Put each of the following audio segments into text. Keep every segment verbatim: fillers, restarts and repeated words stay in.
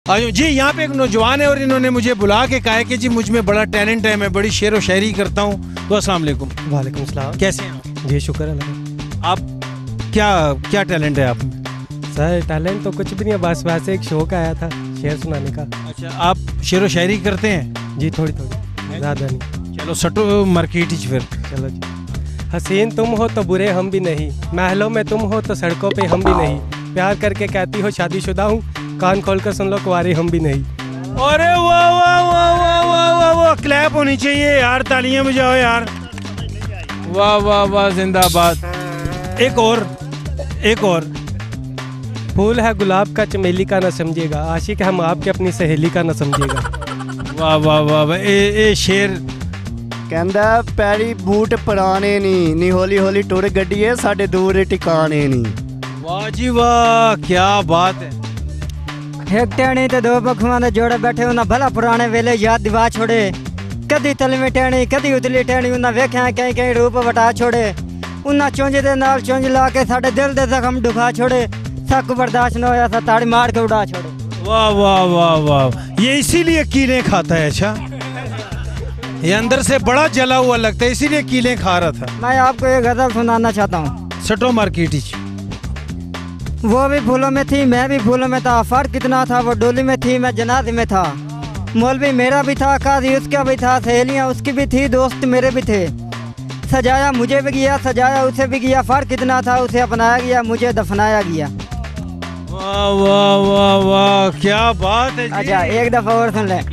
आज जी यहाँ पे एक नौजवान है और इन्होंने मुझे बुला के कहा है कि जी मुझ में बड़ा टैलेंट है, मैं बड़ी शेर व शायरी करता हूँ। तो अस्सलाम वालेकुम। वालेकुम सलाम। कैसे हैं जी शुक्र अल्लाह। आप? क्या क्या टैलेंट है आप में? सर टैलेंट तो कुछ भी नहीं है, बस वैसे एक शौक आया था शेर सुनाने का। अच्छा, आप शेर व शायरी करते हैं? जी थोड़ी थोड़ी, ज़्यादा नहीं। चलो सटो मार्केट ही फिर। चलो जी। हसीन तुम हो तो बुरे हम भी नहीं, महलों में तुम हो तो सड़कों पे हम भी नहीं, प्यार करके कहती हो शादीशुदा हूँ, कान खोल कर सुन लो कुंवारे हम भी नहीं। अरे वाह वाह वाह वाह वाह वाह वाह, क्लैप होनी चाहिए यार, तालियां बजाओ यार। वाह वाह वाह, जिंदाबाद। एक और एक और। फूल है गुलाब का चमेली का न समझिएगा, आशिक हम आपके अपनी सहेली का न समझिएगा। वाह वाह वाह वाह, ए, ए शेर कहंदा पैरी बूट पुराने नी नी हौली हौली टुर गड्डीए साडे दूर टिकाने नी। वाह जी वाह, क्या बात है। एक टहनी ते दो पखुआं दे जोड़े बैठे उन्हें भला पुराने वेले याद दिवा छोड़े, कदी तलवी टहनी कदी उतली टहनी उन्हें वेख्या कई कई रूप वटा छोड़े, उन्हें चुंझ दे नाल चुंझ ला के साडे दिल दे जख्म दुखा छोड़े, सक बर्दाश्त न होया सा ताड़ी मार के उड़ा छोड़े। वाह वाह वाह वाह, ये इसीलिए कीलें खाता है। अच्छा, ये अंदर से बड़ा जला हुआ लगता है, इसीलिए कीलें खा रहा था। मैं आपको एक गजल सुनाना चाहता हूँ। सटो मार्केट। वो भी फूलों में थी मैं भी फूलों में था, फर्क कितना था, वो डोली में थी मैं जनाजे में था, मौलवी मेरा भी था काजी उसका भी था, सहेलियाँ उसकी भी थी दोस्त मेरे भी थे, सजाया मुझे भी गया सजाया उसे भी गया, फर्क कितना था उसे अपनाया गया मुझे दफनाया गया। वाह वाह वाह वाह, क्या बात है जी। अच्छा एक दफा और सुन ले।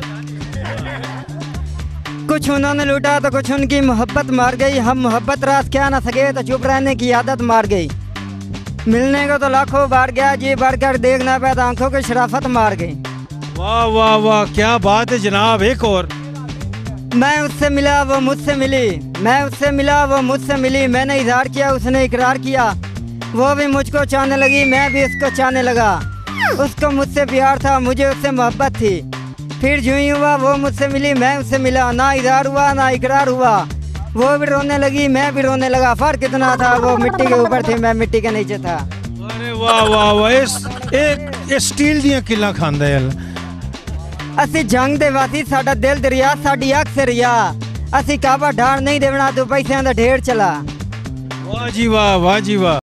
कुछ उन्होंने लूटा तो कुछ उनकी मोहब्बत मार गई, हम मोहब्बत रास क्या ना सके तो चुप रहने की आदत मार गई, मिलने को तो लाखों बार गया जी बढ़कर देखना पाया आंखों की शराफत मार गई। वाह वाह वाह, क्या बात है जनाब। एक और। मैं उससे मिला वो मुझसे मिली, मैं उससे मिला वो मुझसे मिली, मैंने इजहार किया उसने इकरार किया, वो भी मुझको चाहने लगी मैं भी उसको चाहने लगा, उसको मुझसे प्यार था मुझे उससे मोहब्बत थी, फिर जो ही हुआ वो मुझसे मिली मैं उससे मिला, ना इजहार हुआ ना इकरार हुआ, वो भी रोने लगी मैं भी रोने लगा, फर्क कितना था वो मिट्टी के ऊपर थी मैं मिट्टी के नीचे था। अरे वाह वाह वाह, इस एक स्टील दियां किल्लां खांदा है। असी जंग दे वासी साडा दिल दरिया साडी अख से रिया, असी काबा ढाण नहीं देवना तो पैसिਆਂ ਦਾ ढेर चला। वाह जी वाह, वाह जी वाह।